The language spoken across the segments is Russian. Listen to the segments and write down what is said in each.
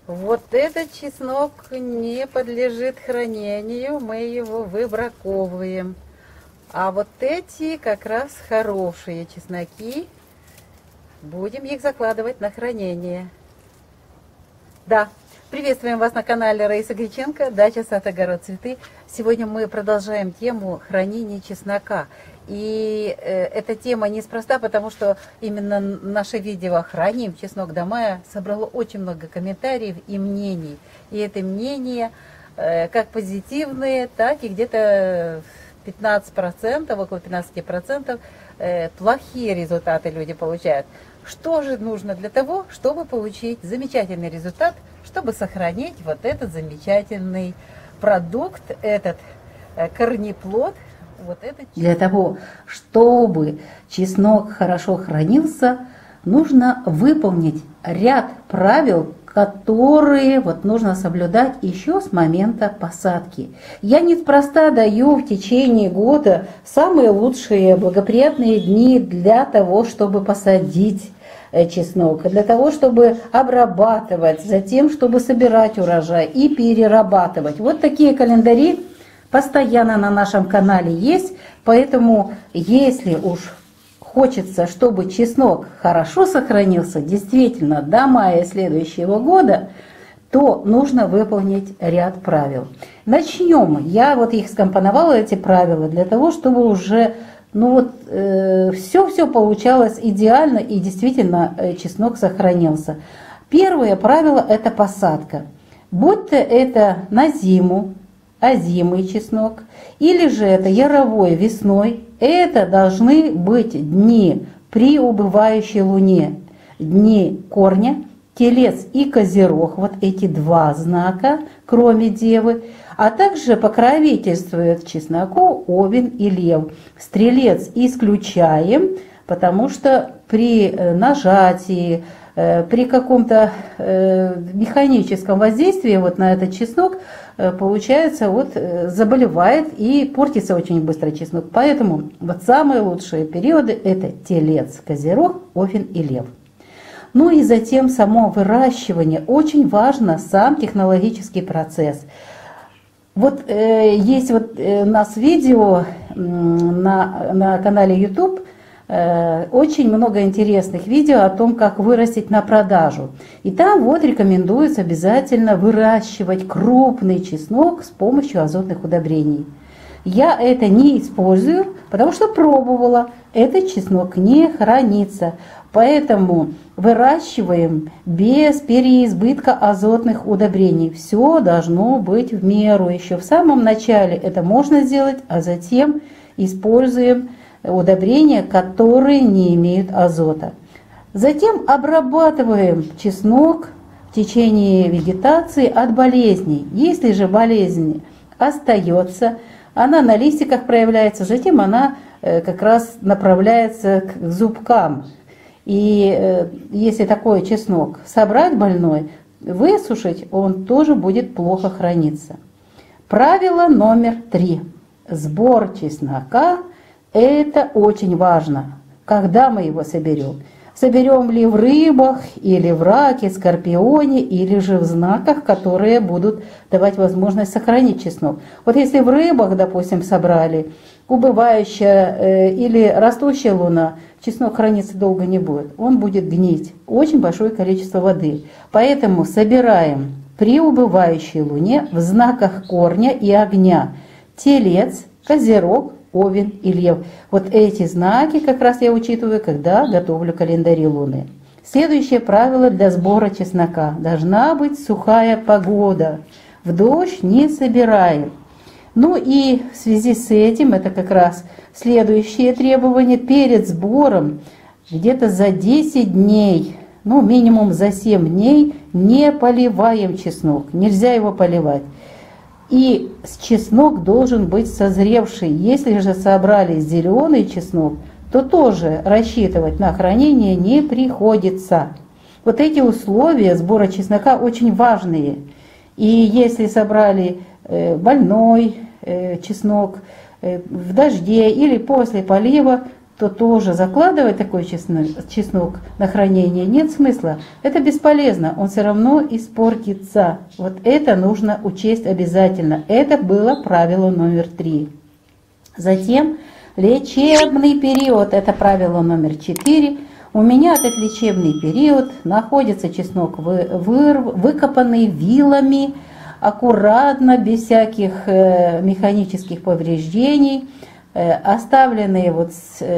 Вот этот чеснок не подлежит хранению, мы его выбраковываем. А вот эти как раз хорошие чесноки, будем их закладывать на хранение. Да, приветствуем вас на канале Раиса Греченко, дача, сад, огород, цветы. Сегодня мы продолжаем тему хранения чеснока. И эта тема неспроста, потому что именно наше видео «Храним чеснок до мая» собрало очень много комментариев и мнений. И это мнения как позитивные, так и где-то 15%, около 15% плохие результаты люди получают. Что же нужно для того, чтобы получить замечательный результат, чтобы сохранить вот этот замечательный продукт, этот корнеплод? Вот это Для того, чтобы чеснок хорошо хранился, нужно выполнить ряд правил, которые нужно соблюдать еще с момента посадки. Я неспроста даю в течение года самые лучшие благоприятные дни для того, чтобы посадить чеснок, для того, чтобы обрабатывать, затем, чтобы собирать урожай и перерабатывать. Вот такие календари постоянно на нашем канале есть, поэтому если уж хочется, чтобы чеснок хорошо сохранился, действительно, до мая следующего года, то нужно выполнить ряд правил. Начнем. Я их скомпоновала, эти правила, для того, чтобы уже все получалось идеально и действительно чеснок сохранился. Первое правило – это посадка. Будь то это на зиму, озимый чеснок, или же это яровой весной, это должны быть дни при убывающей луне, дни корня, телец и козерог, вот эти два знака, кроме девы, а также покровительствует чесноку овен и лев. Стрелец исключаем, потому что при нажатии, при каком-то механическом воздействии на этот чеснок, получается, заболевает и портится очень быстро чеснок. Поэтому самые лучшие периоды – это телец, козерог, овен и лев. Ну и затем само выращивание. Очень важно сам технологический процесс. Есть у нас видео на канале YouTube, очень много интересных видео о том, как вырастить на продажу. И там рекомендуется обязательно выращивать крупный чеснок с помощью азотных удобрений. Я это не использую, потому что пробовала. Этот чеснок не хранится. Поэтому выращиваем без переизбытка азотных удобрений. Все должно быть в меру. Еще в самом начале это можно сделать, а затем используем удобрения, которые не имеют азота. Затем обрабатываем чеснок в течение вегетации от болезней. Если же болезнь остается, она на листиках проявляется, затем она как раз направляется к зубкам. И если такой чеснок собрать больной, высушить, он тоже будет плохо храниться. Правило номер 3. Сбор чеснока. Это очень важно. Когда мы его соберем? Соберем ли в рыбах, или в раке, скорпионе, или же в знаках, которые будут давать возможность сохранить чеснок. Если в рыбах, допустим, собрали, убывающая или растущая луна, чеснок храниться долго не будет. Он будет гнить. Очень большое количество воды. Поэтому собираем при убывающей луне в знаках корня и огня. Телец, козерог, овен и лев. Эти знаки как раз я учитываю, когда готовлю календари луны. Следующее правило для сбора чеснока. Должна быть сухая погода. В дождь не собираем. И в связи с этим, это как раз следующее требование, перед сбором где-то за 10 дней, минимум за 7 дней не поливаем чеснок. Нельзя его поливать. И чеснок должен быть созревший. Если же собрали зеленый чеснок, то тоже рассчитывать на хранение не приходится. Эти условия сбора чеснока очень важные. И если собрали больной чеснок в дожде или после полива, то тоже закладывать такой чеснок на хранение нет смысла. Это бесполезно, он все равно испортится. Вот это нужно учесть обязательно. Это было правило номер 3. Затем лечебный период, это правило номер 4. У меня этот лечебный период находится чеснок выкопанный вилами, аккуратно, без всяких механических повреждений, оставленные вот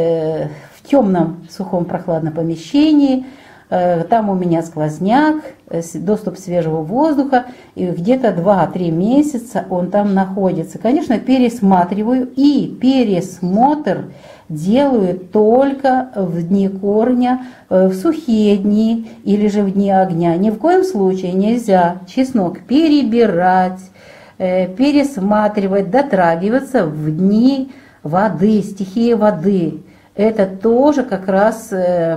в темном, сухом, прохладном помещении. Там у меня сквозняк, доступ свежего воздуха, и где-то 2-3 месяца он там находится. Конечно, пересматриваю, и пересмотр делаю только в дни корня, в сухие дни или же в дни огня. Ни в коем случае нельзя чеснок перебирать, пересматривать, дотрагиваться в дни воды, стихии воды. Это тоже как раз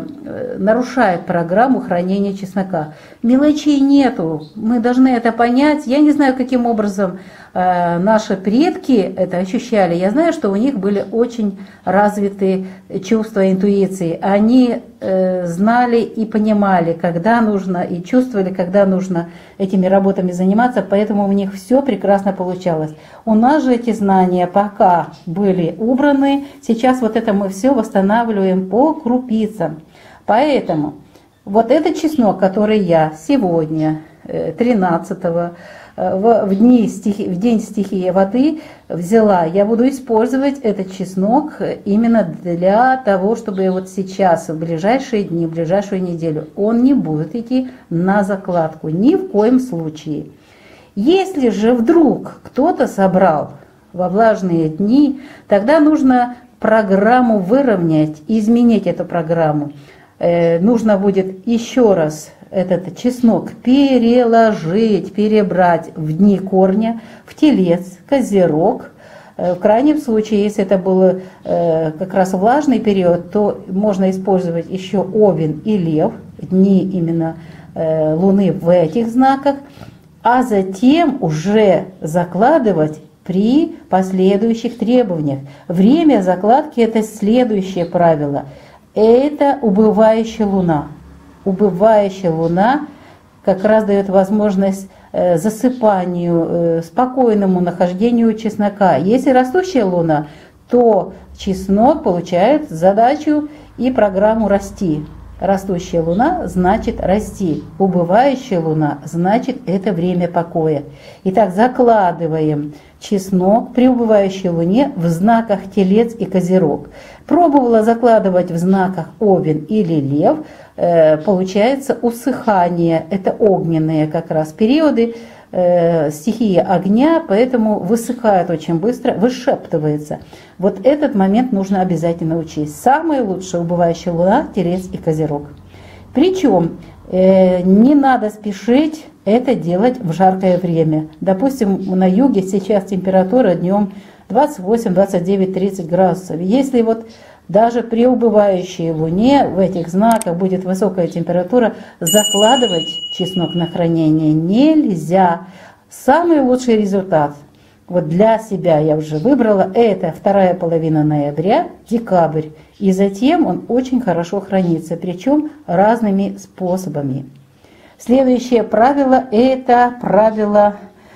нарушает программу хранения чеснока. Мелочей нету, мы должны это понять. Я не знаю, каким образом наши предки это ощущали. Я знаю, что у них были очень развиты чувства интуиции. Они знали и понимали, когда нужно, и чувствовали, когда нужно этими работами заниматься, поэтому у них все прекрасно получалось. У нас же эти знания пока были убраны, сейчас вот это мы все восстанавливаем по крупицам. Поэтому вот этот чеснок, который я сегодня, 13-го, в день стихии воды взяла, я буду использовать этот чеснок именно для того, чтобы вот сейчас, в ближайшие дни, в ближайшую неделю, он не будет идти на закладку, ни в коем случае. Если же вдруг кто-то собрал во влажные дни, тогда нужно программу выровнять, изменить эту программу. Нужно будет еще раз этот чеснок переложить, перебрать в дни корня, в телец, козерог. В крайнем случае, если это был как раз влажный период, то можно использовать еще Овен и Лев, дни именно Луны в этих знаках, а затем уже закладывать при последующих требованиях. Время закладки – это следующее правило. Это убывающая Луна. Убывающая Луна как раз дает возможность засыпанию, спокойному нахождению чеснока. Если растущая Луна, то чеснок получает задачу и программу расти. Растущая Луна значит расти. Убывающая Луна значит это время покоя. Итак, закладываем чеснок при убывающей Луне в знаках Телец и Козерог. Пробовала закладывать в знаках Овен или Лев. Получается усыхание. Это огненные как раз периоды, стихии огня, поэтому высыхает очень быстро, вышептывается. Вот этот момент нужно обязательно учесть. Самая лучшая убывающая Луна – Телец и Козерог. Причем не надо спешить это делать в жаркое время. Допустим, на юге сейчас температура днем 28, 29, 30 градусов. Если вот даже при убывающей Луне в этих знаках будет высокая температура, закладывать чеснок на хранение нельзя. Самый лучший результат вот для себя я уже выбрала, это вторая половина ноября, декабрь. И затем он очень хорошо хранится, причем разными способами. Следующее правило – это правило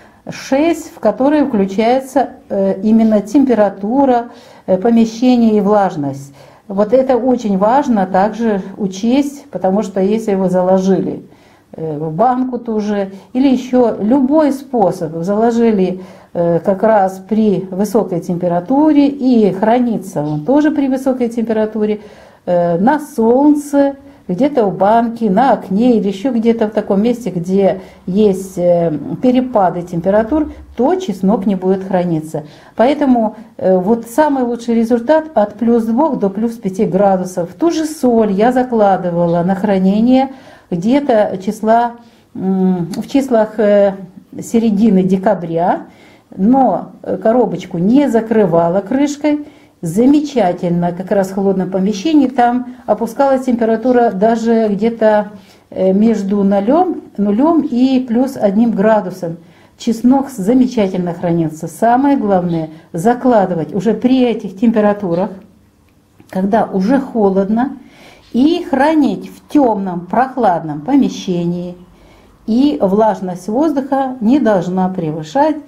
6, в которое включается именно температура помещения и влажность. Вот это очень важно также учесть, потому что если вы заложили в банку тоже, или еще любой способ заложили как раз при высокой температуре, и хранится он тоже при высокой температуре, на солнце, где-то в банке, на окне или еще где-то в таком месте, где есть перепады температур, то чеснок не будет храниться. Поэтому вот самый лучший результат от +2 до +5 градусов. Ту же соль я закладывала на хранение где-то в числах середины декабря, но коробочку не закрывала крышкой. Замечательно, как раз в холодном помещении, там опускалась температура даже где-то между нулем и +1 градусом. Чеснок замечательно хранится. Самое главное закладывать уже при этих температурах когда уже холодно, и хранить в темном, прохладном помещении. И влажность воздуха не должна превышать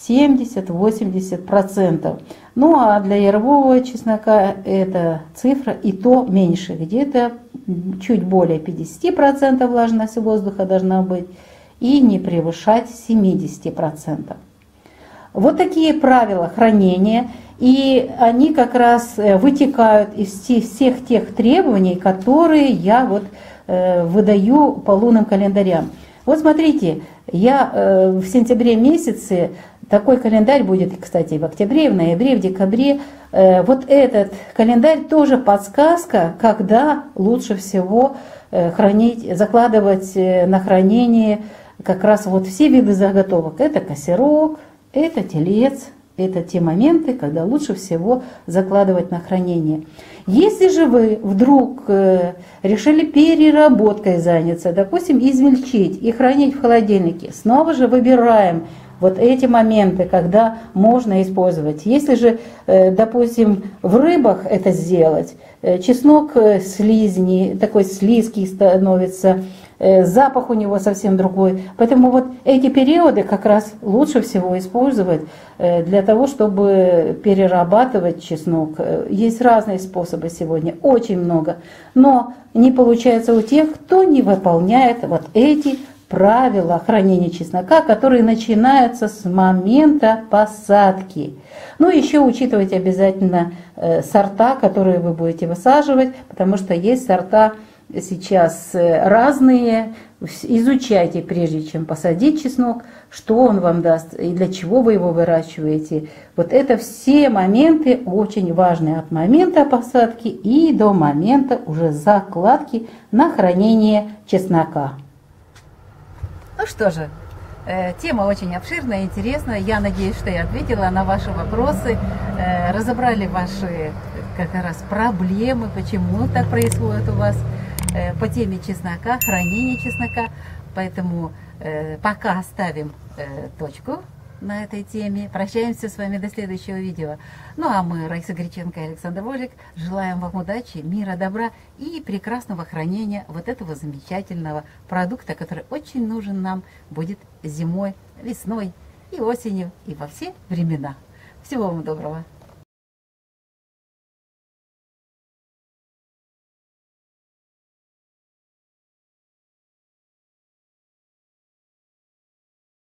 70-80%. Ну а для ярового чеснока эта цифра и то меньше, где-то чуть более 50% влажность воздуха должна быть и не превышать 70%. Вот такие правила хранения, и они как раз вытекают из всех тех требований, которые я вот выдаю по лунным календарям. Вот смотрите, я в сентябре месяце, такой календарь будет, кстати, в октябре, в ноябре, в декабре. Вот этот календарь тоже подсказка, когда лучше всего хранить, закладывать на хранение как раз вот все виды заготовок. Это косерок, это телец, это те моменты, когда лучше всего закладывать на хранение. Если же вы вдруг решили переработкой заняться, допустим, измельчить и хранить в холодильнике, снова же выбираем вот эти моменты, когда можно использовать. Если же, допустим, в рыбах это сделать, чеснок слизни, такой слизкий становится, запах у него совсем другой. Поэтому вот эти периоды как раз лучше всего использовать для того, чтобы перерабатывать чеснок. Есть разные способы сегодня, очень много. Но не получается у тех, кто не выполняет вот эти правила хранения чеснока, которые начинаются с момента посадки. Ну, еще учитывайте обязательно сорта, которые вы будете высаживать, потому что есть сорта сейчас разные. Изучайте, прежде чем посадить чеснок, что он вам даст и для чего вы его выращиваете. Вот это все моменты очень важные от момента посадки и до момента уже закладки на хранение чеснока. Ну что же, тема очень обширная, интересная. Я надеюсь, что я ответила на ваши вопросы, разобрали ваши как раз проблемы, почему так происходит у вас по теме чеснока, хранения чеснока. Поэтому пока ставим точку на этой теме. Прощаемся с вами до следующего видео. Ну а мы, Раиса Греченко и Александр Волик, желаем вам удачи, мира, добра и прекрасного хранения вот этого замечательного продукта, который очень нужен нам будет зимой, весной и осенью, и во все времена. Всего вам доброго!